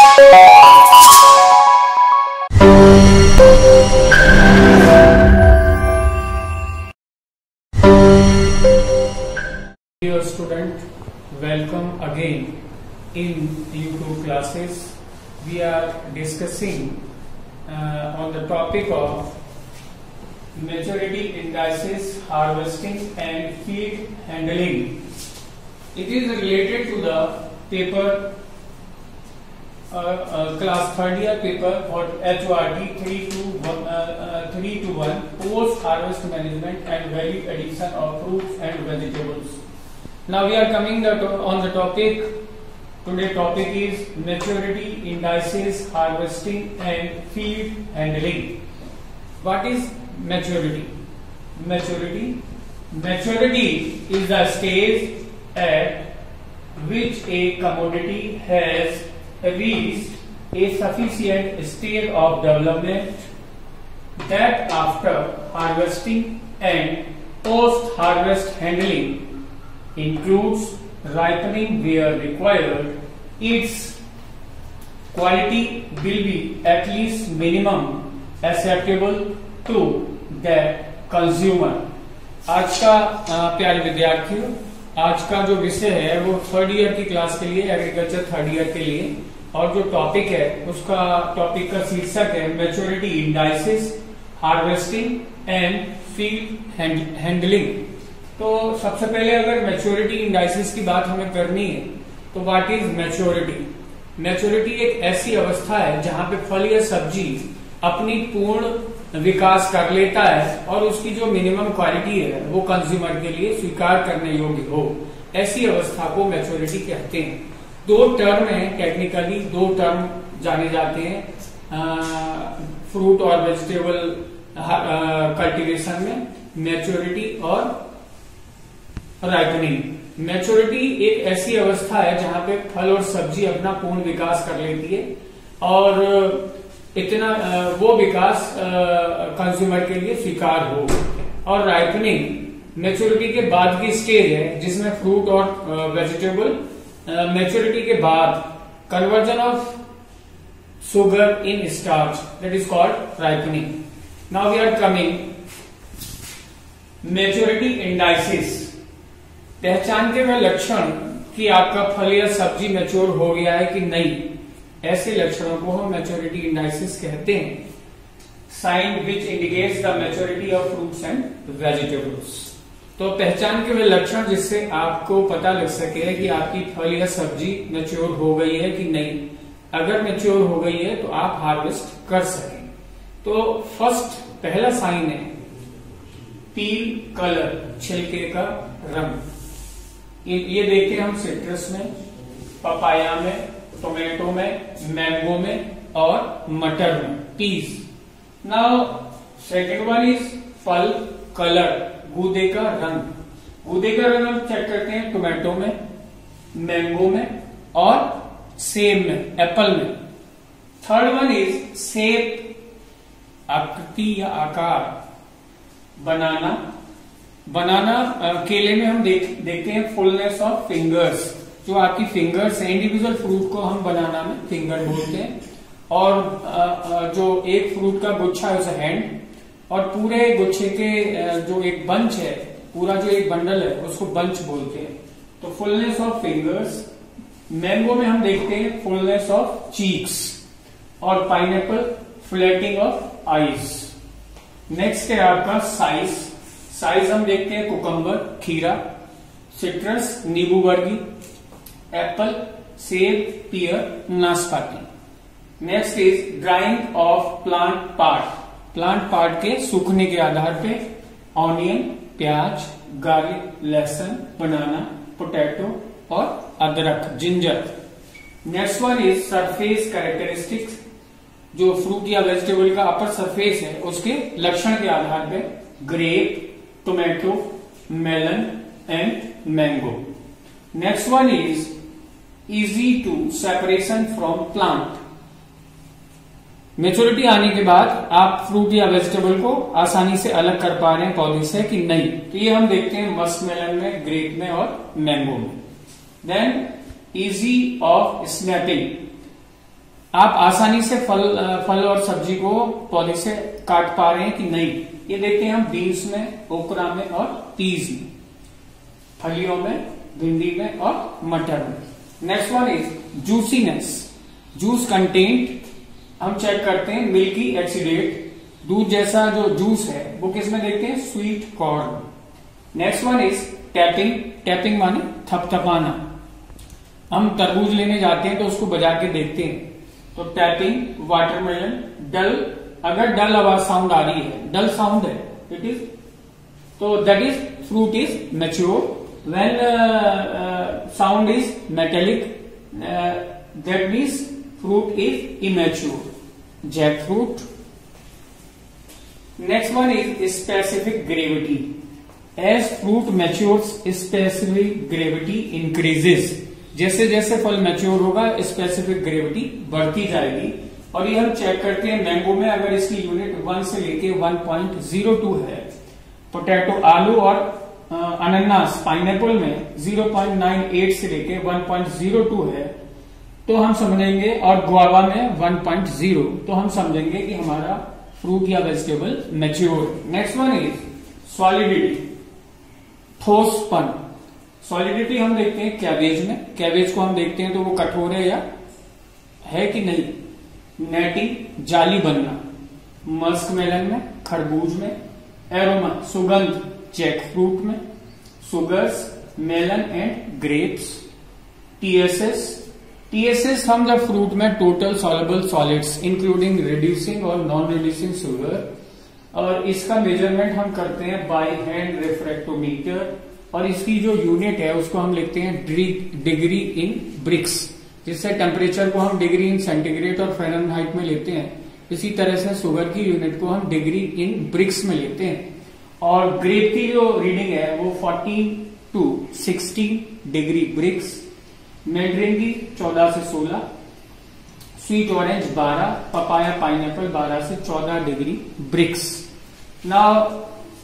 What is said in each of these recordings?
Dear student, welcome again in YouTube classes. We are discussing on the topic of maturity indices, harvesting and field handling. It is related to the paper class 3rd year paper for HORT 3-1 post harvest management and value addition of fruits and vegetables. Now we are coming on the topic. Today topic is maturity indices, harvesting and field handling. What is maturity? Maturity is the stage at which a commodity has reached a sufficient stage of development that after harvesting and post-harvest handling includes ripening where required, its quality will be at least minimum acceptable to the consumer. आज का प्यारे विद्यार्थियों, आज का जो विषय है वो 3rd ईयर की क्लास के लिए, एग्रीकल्चर 3rd ईयर के लिए, और जो टॉपिक है उसका टॉपिक का शीर्षक है maturity indices, harvesting and field handling. तो सबसे पहले अगर मैच्योरिटी इंडाइसेस की बात हमें करनी है तो व्हाट इज मैच्योरिटी? मैच्योरिटी एक ऐसी अवस्था है जहां पे फल या सब्जी अपनी पूर्ण विकास कर लेता है और उसकी जो मिनिमम क्वालिटी है वो कंज्यूमर के लिए स्वीकार करने योग्य हो, ऐसी अवस्था को मैच्योरिटी कहते हैं। दो टर्म है, टेक्निकली दो टर्म जाने जाते हैं फ्रूट और वेजिटेबल कल्टीवेशन में, मैच्योरिटी और राइपनिंग। मैच्योरिटी एक ऐसी अवस्था है जहां पे फल और सब्जी अपना पूर्ण विकास कर लेती है और इतना वो विकास कंज्यूमर के लिए स्वीकार हो। और राइपनिंग मैच्योरिटी के बाद की स्टेज है जिसमें फ्रूट और वेजिटेबल मैच्योरिटी के बाद conversion of sugar in starch, that is called ripening. Now we are coming maturity indices. पहचान के वह लक्षण कि आपका फल या सब्जी मैच्योर हो गया है कि नहीं, ऐसे लक्षणों को हम मैच्योरिटी इंडाइसेस कहते हैं। Sign which indicates the maturity of fruits and vegetables. तो पहचान के वह लक्षण जिससे आपको पता लग सके कि आपकी फल या सब्जी मैच्योर हो गई है कि नहीं। अगर मैच्योर हो गई है तो आप हार्वेस्ट कर सकें। तो फर्स्ट पहला साइन है पील कलर, छिलके का रंग। ये देखते हैं हम सिट्रस में, पपाया में, टोमेटो में, मैंगो में और मटर में, peas. Now second one is फल कलर, गूदे का रंग। गूदे का रंग हम चेक करते हैं टोमेटो में, मैंगो में और सेब में, एप्पल में। थर्ड वन इज शेप, आकृति या आकार। बनाना केले में हम देखते हैं फुलनेस ऑफ फिंगर्स, जो आपकी फिंगर्स है, इंडिविजुअल फ्रूट को हम बनाना में फिंगर बोलते हैं, और जो एक फ्रूट का गुच्छा है उसे हैंड, और पूरे गुच्छे के जो एक बंच है, पूरा जो एक बंडल है उसको बंच बोलते हैं। तो फुलनेस ऑफ फिंगर्स। मैंगो में हम देखते हैं फुलनेस ऑफ चीक्स, और pineapple flattening of eyes. Next है आपका साइज। साइज हम देखते हैं कुकम्बर, खीरा, सिट्रस, नींबू वर्गी, एप्पल, सेब, पियर, नाशपाती। Next is drying of plant part. Plant part के सूखने के आधार पे ऑनियन, प्याज, गार्लिक, लहसुन, बनाना, पोटैटो और अदरक, ginger. Next one is surface characteristics. जो फ्रूट या वेजिटेबल का अपर सरफेस है उसके लक्षण के आधार पे grape, tomato, melon and mango. Next one is easy to separation from plant. Maturity आने के बाद आप फ्रूट या वेजिटेबल को आसानी से अलग कर पा रहे हैं पौधे से कि नहीं, तो ये हम देखते हैं मस्क मेलन में, ग्रेप में और मैंगो में। Then easy of snapping. आप आसानी से फल और सब्जी को पौधे से काट पा रहे हैं कि नहीं, ये देखते हैं हम बीन्स में, ओकरा में और पीज में, फलियों में, भिंडी में और मटर में। Next one is juiciness, juice content हम चेक करते हैं मिल्की एक्सीडेट, दूध जैसा जो जूस है वो किसमें देखते हैं, sweet corn. Next one is tapping, tapping माने थपथपाना, हम तरबूज लेने जाते हैं तो उसको बजा के देखते हैं, तो टैपिंग। वाटरमेलन, डल, अगर डल आवाज साउंड आ रही है, डल साउंड है, इट इज, तो that is fruit is mature. When sound is metallic, that means fruit is immature. Jackfruit. Next one is specific gravity. As fruit matures, specific gravity increases. जैसे जैसे फल mature होगा specific gravity बढ़ती जाएगी। और ये हम चेक करते हैं मैंगो में, अगर इसकी यूनिट 1 से लेके 1.02 है, पोटैटो आलू और अनानास पाइनएप्पल में 0.98 से लेके 1.02 है, तो हम समझेंगे, और गुआवा में 1.0, तो हम समझेंगे कि हमारा फ्रूट या vegetable mature. Next one is solidity, ठोसपन। सॉलिडिटी हम देखते हैं कैबेज में, कैबेज को हम देखते हैं तो वो कठोर है या है कि नहीं। नेटिंग, जाली बनना, मस्क मेलन में, खरबूज में। एरोमा, सुगंध, जैक फ्रूट में। Sugars, melon and grapes. TSS, TSS हम जब फ्रूट में total soluble solids including reducing और नॉन रिड्यूसिंग शुगर, और इसका मेजरमेंट हम करते हैं बाय हैंड रिफ्रैक्टोमीटर, और इसकी जो यूनिट है उसको हम लिखते हैं डिग्री इन ब्रिक्स। जिससे टेम्परेचर को हम डिग्री इन सेंटीग्रेड और फ़ारेनहाइट में लेते हैं, इसी तरह से शुगर की यूनिट को हम डिग्री इन ब्रिक्स में लेते हैं। और ग्रेप की जो रीडिंग है वो 14 to 16 डिग्री ब्रिक्स। मैंड्रिन की 14 से 16, स्वीट ऑरेंज 12, पपाया पाइनएप्पल 12 से 14 degree Brix. Now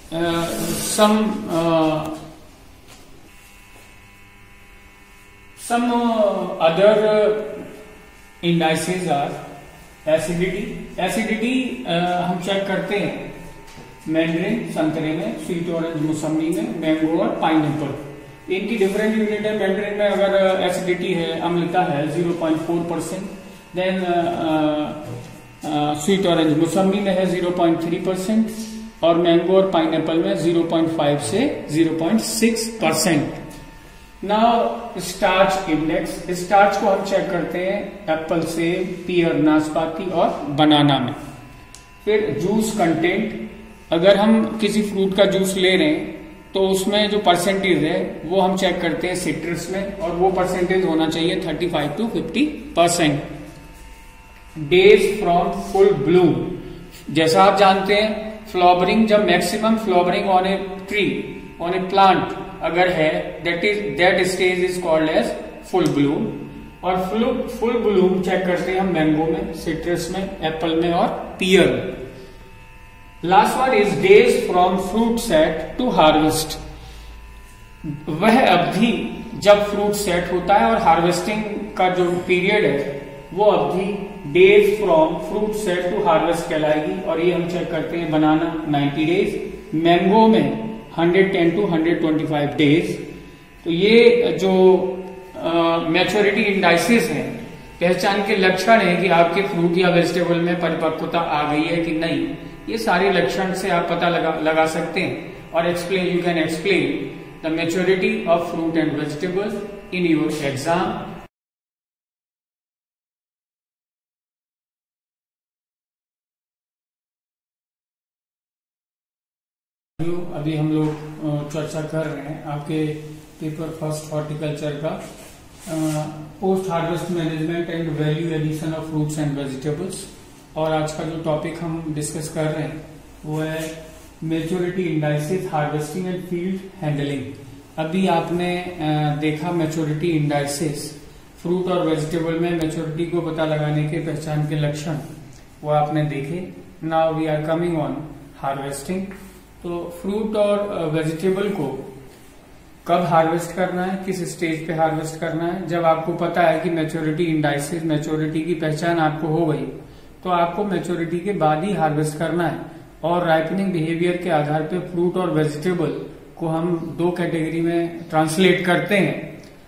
some other indices are acidity. Acidity हम चेक करते हैं मैंड्रिन संतरे में, स्वीट ऑरेंज मौसमी में, मैंगो और पाइनएप्पल। इनकी डिफरेंट यूनिट है। मैंड्रिन में अगर एसिडिटी है, अम्लता है 0.4%, देन स्वीट ऑरेंज मौसमी में है 0.3%, और मैंगो और पाइनएप्पल में 0.5 से 0.6%। नाउ स्टार्च इंडेक्स, स्टार्च को हम चेक करते हैं एप्पल से, पियर, नाशपाती और बनाना में। फिर जूस कंटेंट, अगर हम किसी फ्रूट का जूस ले रहे हैं तो उसमें जो परसेंटेज है वो हम चेक करते हैं सिट्रस में, और वो परसेंटेज होना चाहिए 35 to 50%। Days from full bloom, जैसा आप जानते हैं फ्लावरिंग, जब maximum flowering on a tree, on a plant अगर है, that stage is called as full bloom. और फुल ब्लूम चेक करते हैं हम मैंगो में, सिट्रस में, एप्पल में और पियर में। Last one is days from fruit set to harvest, वह अवधि जब फ्रूट सेट होता है और हार्वेस्टिंग का जो पीरियड है वो अवधि days from fruit set to harvest कहलाएगी। और ये हम चेक करते हैं बनाना 90 डेज, मैंगो में 110 to 125 डेज। तो ये जो मैच्योरिटी इंडाइसेस हैं, पहचान के लक्षण है कि आपके फ्रूट या वेजिटेबल में परिपक्वता आ गई है कि नहीं, ये सारे लक्षण से आप पता लगा सकते हैं। और you can explain the maturity of fruit and vegetables in your exam. अभी हम लोग चर्चा कर रहे हैं आपके पेपर फर्स्ट हॉर्टिकल्चर का post harvest management and value addition of fruits and vegetables. और आज का जो टॉपिक हम डिस्कस कर रहे हैं वो है maturity indices, harvesting and field handling. अभी आपने देखा मैच्योरिटी इंडाइसेस, फ्रूट और वेजिटेबल में मैच्योरिटी को पता लगाने के पहचान के लक्षण वो आपने देखे। Now we are coming on harvesting. तो फ्रूट और वेजिटेबल को कब हार्वेस्ट करना है, किस स्टेज पे हार्वेस्ट करना है। जब आपको पता है कि मैच्योरिटी इंडाइसेस, मैच्योरिटी की पहचान आपको हो गई, तो आपको मैच्योरिटी के बाद ही हार्वेस्ट करना है। और राइपनिंग बिहेवियर के आधार पे फ्रूट और वेजिटेबल को हम दो कैटेगरी में ट्रांसलेट करते हैं,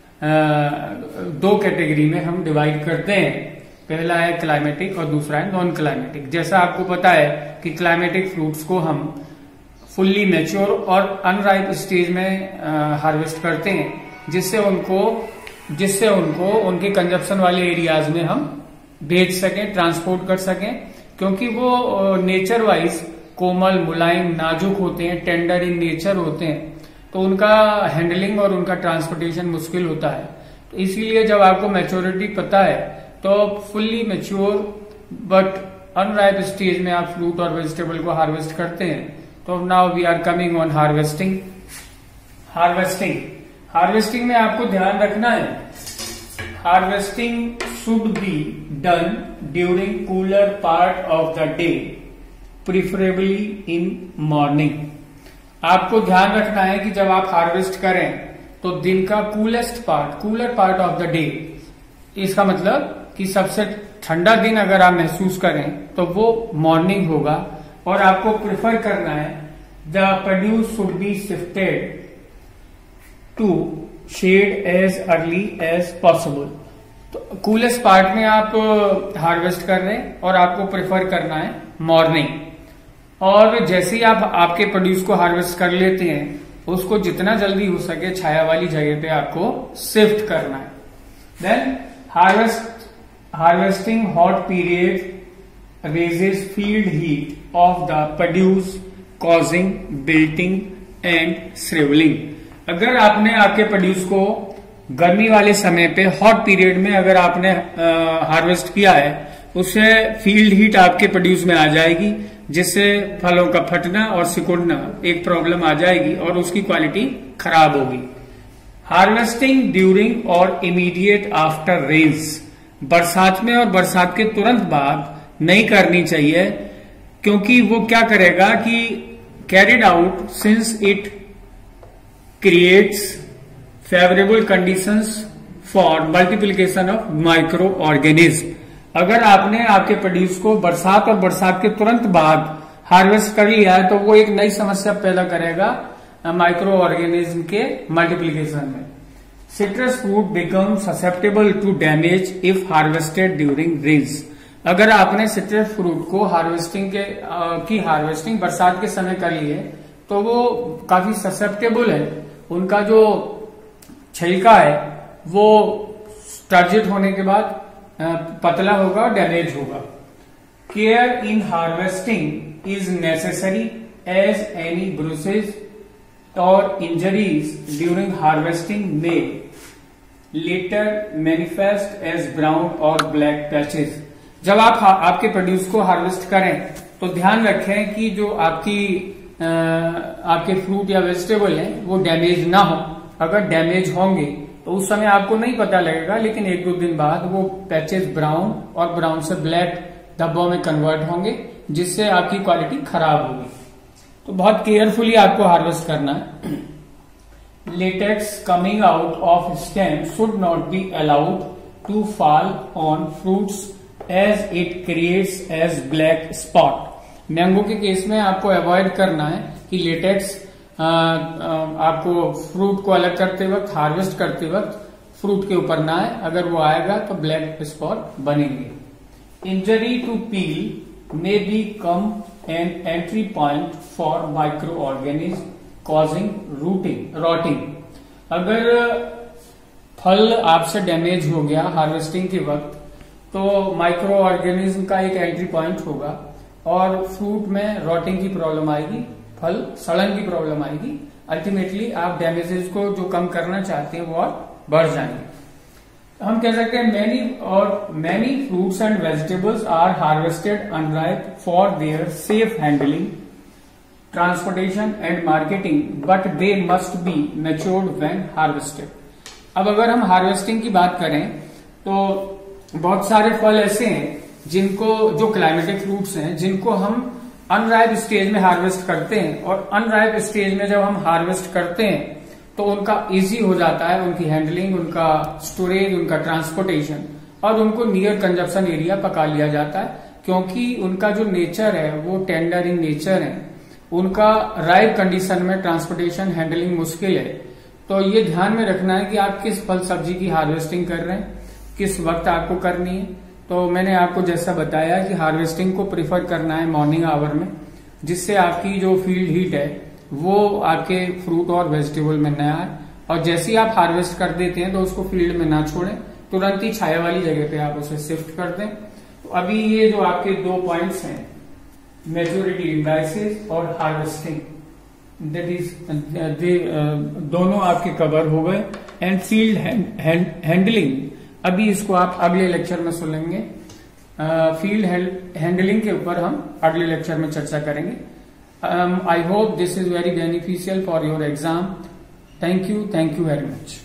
दो कैटेगरी में हम डिवाइड करते हैं। पहला है क्लाइमेटिक और दूसरा है नॉन क्लाइमेटिक। जैसा आपको पता है कि क्लाइमेटिक फ्रूट्स को हम फुल्ली मैच्योर और अनराइप स्टेज में हार्वेस्ट करते हैं, जिससे उनको उनके कंजप्शन वाले एरियाज में हम भेज सकें, ट्रांसपोर्ट कर सकें, क्योंकि वो नेचर वाइज कोमल, मुलायम, नाजुक होते हैं, टेंडर इन नेचर होते हैं, तो उनका हैंडलिंग और उनका ट्रांसपोर्टेशन मुश्किल होता है। तो इसीलिए जब आपको मैच्योरिटी पता है तो fully mature but unripe stage में आप फ्रूट और वेजिटेबल को हार्वेस्ट करते हैं। तो now we are coming on harvesting. Harvesting में आपको ध्यान रखना है, harvesting should be done during cooler part of the day, preferably in morning. आपको ध्यान रखना है कि जब आप हार्वेस्ट करें तो दिन का cooler part of the day, इसका मतलब कि सबसे ठंडा दिन अगर आप महसूस करें तो वो मॉर्निंग होगा। और आपको प्रेफर करना है the produce should be shifted to shade as early as possible. तो कूलेस्ट पार्ट में आप हार्वेस्ट कर रहे हैं और आपको प्रेफर करना है मॉर्निंग। और जैसे ही आप आपके प्रोड्यूस को हार्वेस्ट कर लेते हैं, उसको जितना जल्दी हो सके छाया वाली जगह पे आपको शिफ्ट करना है। Then harvesting hot period raises field heat of the produce causing wilting and shriveling। अगर आपने आपके प्रोड्यूस को गर्मी वाले समय पे हॉट पीरियड में अगर आपने हार्वेस्ट किया है, उससे फील्ड हीट आपके प्रोड्यूस में आ जाएगी, जिससे फलों का फटना और सिकुड़ना एक प्रॉब्लम आ जाएगी और उसकी क्वालिटी खराब होगी। हार्वेस्टिंग ड्यूरिंग और इमीडिएट आफ्टर रेन्स, बरसात में और बरसात के तुरंत बाद नहीं करनी चाहिए, क्योंकि वो क्या करेगा कि carried out since it creates favourable conditions for multiplication of micro organism. अगर आपने आपके प्रोड्यूस को बरसात और बरसात के तुरंत बाद हार्वेस्ट कर लिया है, तो वो एक नई समस्या पैदा करेगा माइक्रो ऑर्गेनिज्म के मल्टीप्लिकेशन में। Citrus fruit become susceptible to damage if harvested during rains. अगर आपने सिट्रस फ्रूट को हार्वेस्टिंग बरसात के समय कर ली है, तो वो काफी ससेप्टेबल है, उनका जो छिलका है वो टर्जिट होने के बाद पतला होगा और डैमेज होगा। Care in harvesting is necessary as any bruises और इंजरीज ड्यूरिंग हार्वेस्टिंग में लेटर मैनिफेस्ट एज ब्राउन और ब्लैक पैचेस। जब आप आपके प्रोड्यूस को हार्वेस्ट करें तो ध्यान रखें कि जो आपके फ्रूट या वेजिटेबल हैं वो डैमेज ना हो। अगर डैमेज होंगे तो उस समय आपको नहीं पता लगेगा, लेकिन एक दो दिन बाद वो पैचेस ब्राउन और ब्राउन से ब्लैक धब्बों में कन्वर्ट होंगे, जिससे आपकी क्वालिटी खराब होगी। तो बहुत केयरफुली आपको हार्वेस्ट करना है। Latex coming out of stem should not be allowed to fall on fruits as it creates as black spot. Mango के केस में आपको अवॉइड करना है कि लेटेक्स आपको फ्रूट को अलग करते वक्त, हार्वेस्ट करते वक्त फ्रूट के ऊपर ना आए। अगर वो आएगा तो ब्लैक स्पॉट बनेंगे। Injury to peel may be come an entry point for micro organism causing rotting. अगर फल आपसे डैमेज हो गया हार्वेस्टिंग के वक्त, तो माइक्रो ऑर्गेनिज्म का एक एंट्री पॉइंट होगा और फ्रूट में रॉटिंग की प्रॉब्लम आएगी, फल सड़न की प्रॉब्लम आएगी। अल्टीमेटली आप डैमेजेस को जो कम करना चाहते हैं वो और बढ़ जाएंगे। हम कह सकते हैं many fruits and vegetables are harvested unripe for their safe handling, transportation and marketing, but they must be matured when harvested. अब अगर हम हार्वेस्टिंग की बात करें तो बहुत सारे फल ऐसे हैं जो क्लाइमेटिक फ्रूट्स हैं, जिनको हम अनराइप स्टेज में हार्वेस्ट करते हैं। और अनराइप स्टेज में जब हम हार्वेस्ट करते हैं तो उनका इजी हो जाता है, उनकी हैंडलिंग, उनका स्टोरेज, उनका ट्रांसपोर्टेशन, और उनको नियर कंजप्शन एरिया पका लिया जाता है, क्योंकि उनका जो नेचर है वो टेंडर इन नेचर है, उनका राइप कंडीशन में ट्रांसपोर्टेशन हैंडलिंग मुश्किल है। तो ये ध्यान में रखना है कि आप किस फल सब्जी की हार्वेस्टिंग कर रहे हैं, किस वक्त आपको करनी है। तो मैंने आपको जैसा बताया कि हार्वेस्टिंग को प्रिफर करना है मॉर्निंग आवर में, जिससे आपकी जो फील्ड हीट है वो आपके फ्रूट और वेजिटेबल में न आए, और जैसे ही आप हार्वेस्ट कर देते हैं तो उसको फील्ड में ना छोड़ें, तुरंत ही छाया वाली जगह पे आप उसे शिफ्ट कर दें। तो अभी ये जो आपके 2 पॉइंट्स हैं, मैच्योरिटी इंडाइसेस और हार्वेस्टिंग, दैट इज दोनों आपके कवर हो गए। एंड फील्ड हैंडलिंग, अभी इसको आप अगले लेक्चर में सुनेंगे। फील्ड हैंडलिंग के ऊपर हम अगले लेक्चर में चर्चा करेंगे। I hope this is very beneficial for your exam. Thank you very much.